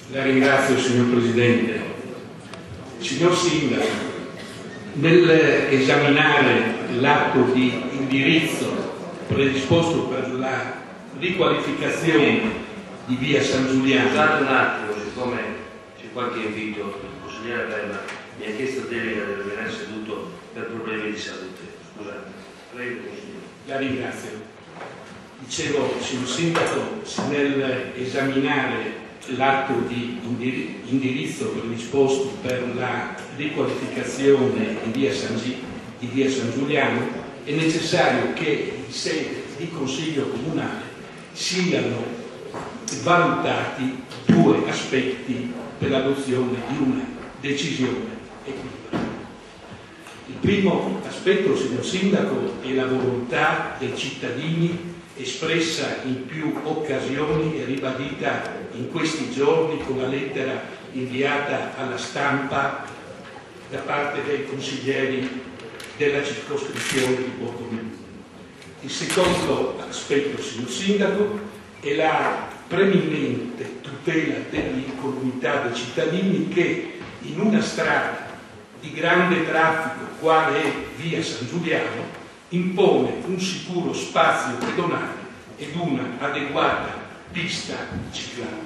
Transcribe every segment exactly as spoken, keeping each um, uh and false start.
La ringrazio, signor Presidente. Signor Sindaco, nell'esaminare l'atto di indirizzo predisposto per la riqualificazione di via San Giuliano. Scusate un attimo, siccome c'è qualche invito, il consigliere Berna mi ha chiesto delega di rimanere seduto per problemi di salute. Scusate, prego consigliere. La ringrazio. Dicevo, signor Sindaco, nell'esaminare l'atto di indirizzo predisposto per la riqualificazione di via San, di via San Giuliano, è necessario che in sede di Consiglio Comunale siano valutati due aspetti per l'adozione di una decisione equilibrata. Il primo aspetto, signor Sindaco, è la volontà dei cittadini espressa in più occasioni e ribadita in questi giorni con la lettera inviata alla stampa da parte dei consiglieri della circoscrizione di Borgomeduno. Il secondo aspetto, signor Sindaco, è la preminente tutela dell'incolumità dei cittadini che in una strada di grande traffico quale è via San Giuliano impone un sicuro spazio pedonale ed una adeguata pista ciclabile.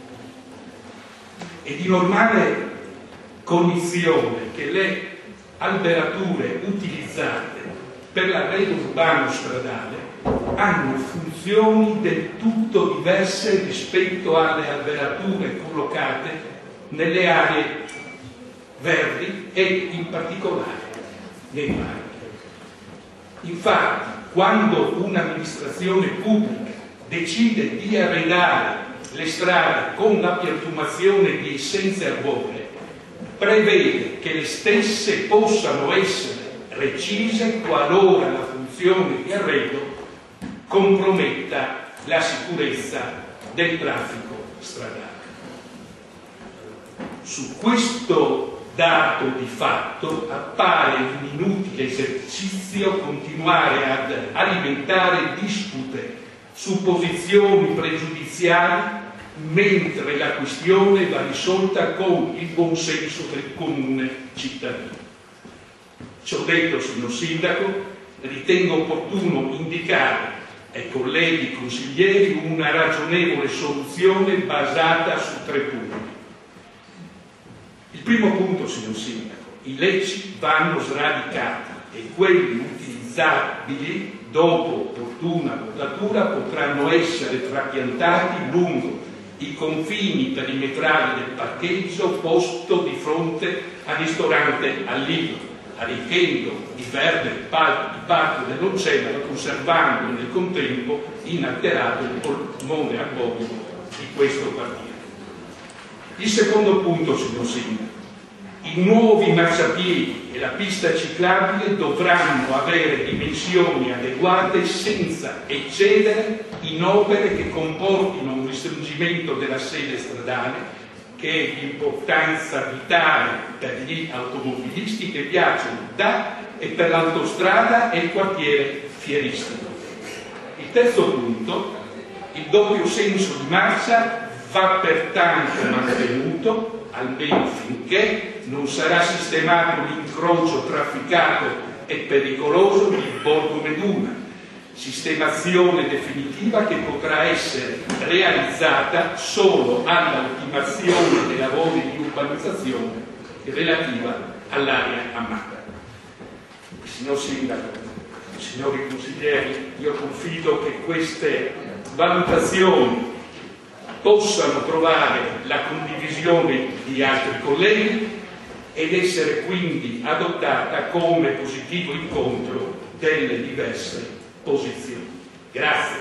È di normale cognizione che le alberature utilizzate per l'arredo urbano stradale hanno funzioni del tutto diverse rispetto alle alberature collocate nelle aree verdi e in particolare nei parchi. Infatti, quando un'amministrazione pubblica decide di arredare le strade con la piantumazione di essenze arboree, prevede che le stesse possano essere recise qualora la funzione di arredo comprometta la sicurezza del traffico stradale. Su questo dato di fatto appare un inutile esercizio continuare ad alimentare dispute su posizioni pregiudiziali mentre la questione va risolta con il buon senso del comune cittadino. Ciò detto, signor Sindaco, ritengo opportuno indicare ai colleghi consiglieri una ragionevole soluzione basata su tre punti. Il primo punto, signor Sindaco, i lecci vanno sradicati e quelli utilizzabili dopo opportuna potatura potranno essere trapiantati lungo i confini perimetrali del parcheggio posto di fronte al ristorante al Lido, arricchendo di verde il parco dell'Oncello e conservando nel contempo inalterato il polmone arboreo di questo quartiere. Il secondo punto, signor Sindaco, i nuovi marciapiedi e la pista ciclabile dovranno avere dimensioni adeguate senza eccedere in opere che comportino un restringimento della sede stradale, che è di importanza vitale per gli automobilisti che viaggiano da e per l'autostrada e il quartiere fieristico. Il terzo punto, il doppio senso di marcia va pertanto mantenuto, almeno finché non sarà sistemato l'incrocio trafficato e pericoloso di Borgomeduno, sistemazione definitiva che potrà essere realizzata solo all'ultimazione dei lavori di urbanizzazione relativa all'area amata. Signor Sindaco, signori consiglieri, io confido che queste valutazioni possano trovare la condivisione di altri colleghi ed essere quindi adottata come positivo incontro delle diverse posizioni. Grazie.